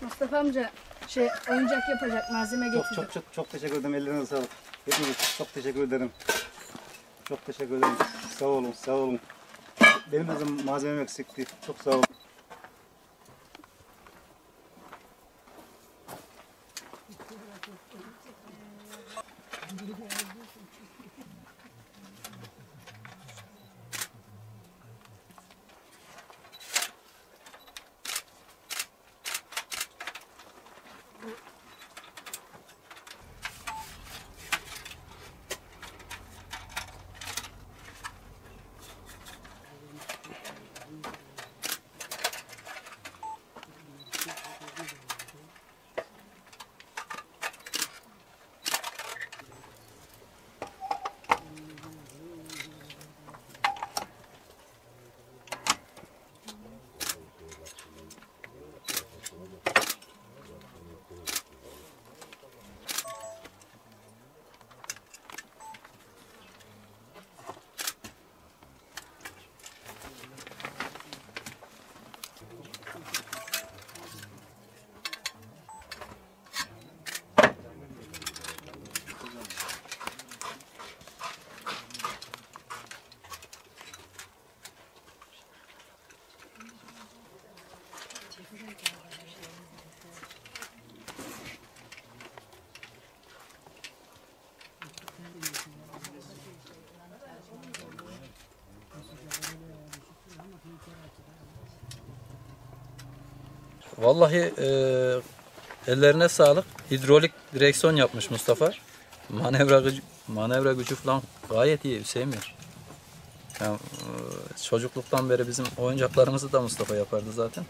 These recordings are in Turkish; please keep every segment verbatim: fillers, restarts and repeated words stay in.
Mustafa amca şey oyuncak yapacak malzeme getirdi. Çok çok çok çok teşekkür ederim. Ellerine sağlık. Hepiniz çok teşekkür ederim. Çok teşekkür ederim. Sağ olun, sağ olun. Benim de malzemem eksikti. Çok sağ olun. Vallahi e, ellerine sağlık. Hidrolik direksiyon yapmış Mustafa. Manevra gücü, manevra gücü falan gayet iyi Hüseyin'dir. Yani, e, çocukluktan beri bizim oyuncaklarımızı da Mustafa yapardı zaten.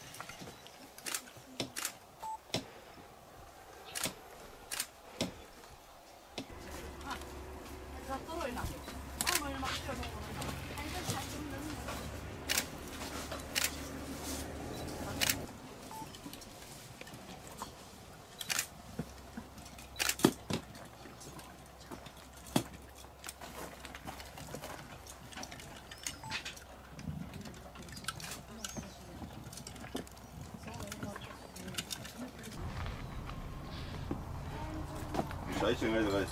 Çay için haydi haydi.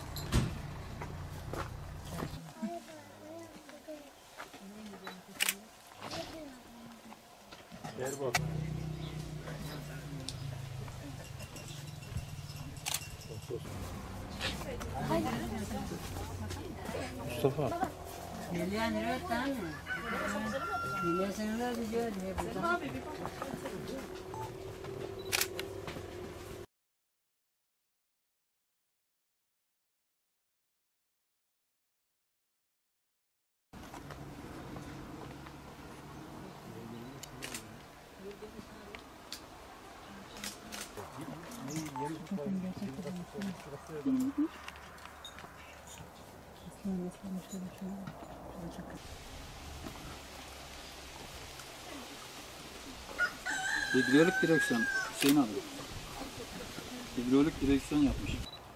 Gel bak. Mustafa. Hidrolik direksiyon Hüseyin abi. Hidrolik direksiyon yapmış.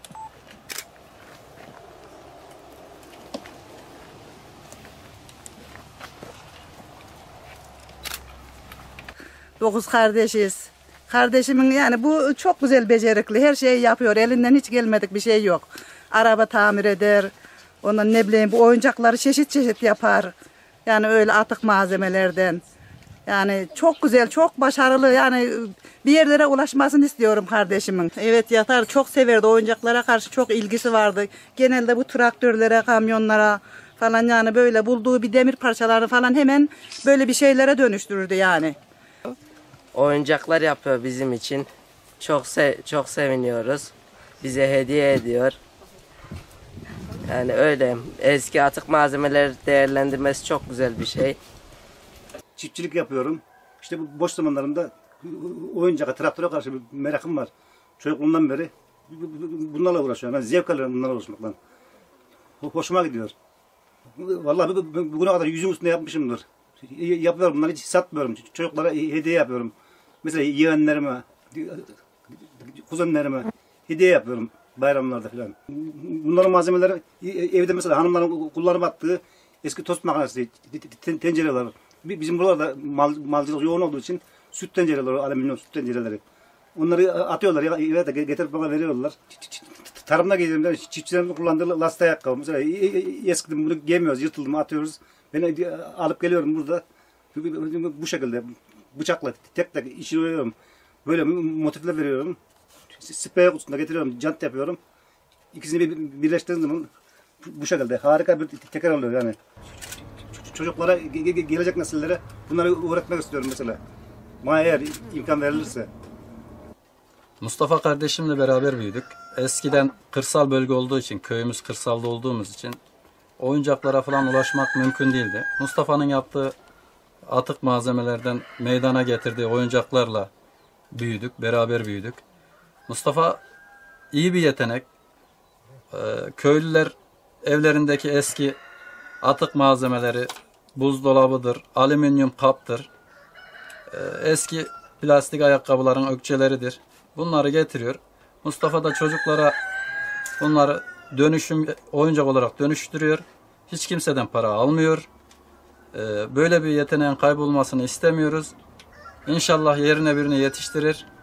Dokuz kardeşiz. Kardeşimin yani bu çok güzel becerikli. Her şeyi yapıyor. Elinden hiç gelmedik bir şey yok. Araba tamir eder. Ondan ne bileyim bu oyuncakları çeşit çeşit yapar. Yani öyle atık malzemelerden. Yani çok güzel, çok başarılı. Yani bir yerlere ulaşmasını istiyorum kardeşimin. Evet yatar, çok severdi. Oyuncaklara karşı çok ilgisi vardı. Genelde bu traktörlere, kamyonlara falan yani böyle bulduğu bir demir parçalarını falan hemen böyle bir şeylere dönüştürürdü yani. Oyuncaklar yapıyor bizim için. Çok se çok seviniyoruz. Bize hediye ediyor. Yani öyle. Eski atık malzemeleri değerlendirmesi çok güzel bir şey. Çiftçilik yapıyorum. İşte bu boş zamanlarımda oyuncağa, traktöre karşı bir merakım var. Çocukluğumdan beri bunlarla uğraşıyorum. Ben zevk alıyorum bunlarla uğraşmaktan. Hoşuma gidiyor. Vallahi bugüne kadar yüzüm üstünde yapmışımdır. Yapıyorum bunları, hiç satmıyorum. Çocuklara hediye yapıyorum. Mesela yeğenlerime, kuzenlerime hediye yapıyorum bayramlarda falan. Bunların malzemeleri evde mesela hanımların kullanıp attığı eski tost makinesi, tencereler. Bizim buralarda mal, malcılık yoğun olduğu için süt tencereleri, alüminyum süt tencereleri. Onları atıyorlar ya, ya da getirip bana veriyorlar. Tarımda giydiğimde çiftçilerin kullandığı lastik ayakkabı. Mesela eskiden bunu giymiyoruz, yırtıldı mı atıyoruz. Ben alıp geliyorum burada. Bu şekilde bıçakla tek tek işliyorum. Böyle motifler veriyorum. Sprey kutusunda getiriyorum, jant yapıyorum. İkisini bir birleştirdiğim zaman bu şekilde harika bir teker oluyor yani. Çocuklara, gelecek nesillere bunları öğretmek istiyorum mesela. Bana eğer imkan verilirse. Mustafa kardeşimle beraber büyüdük. Eskiden kırsal bölge olduğu için, köyümüz kırsalda olduğumuz için oyuncaklara falan ulaşmak mümkün değildi. Mustafa'nın yaptığı atık malzemelerden meydana getirdiği oyuncaklarla büyüdük, beraber büyüdük. Mustafa iyi bir yetenek. Ee, köylüler evlerindeki eski atık malzemeleri, buzdolabıdır, alüminyum kaptır, e, eski plastik ayakkabıların ökçeleridir. Bunları getiriyor. Mustafa da çocuklara bunları dönüşüm oyuncak olarak dönüştürüyor. Hiç kimseden para almıyor. Ee, böyle bir yeteneğin kaybolmasını istemiyoruz. İnşallah yerine birini yetiştirir.